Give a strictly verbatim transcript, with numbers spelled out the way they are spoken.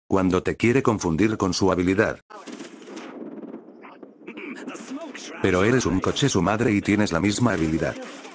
Cuando te quiere confundir con su habilidad. Pero eres un coche su madre y tienes la misma habilidad.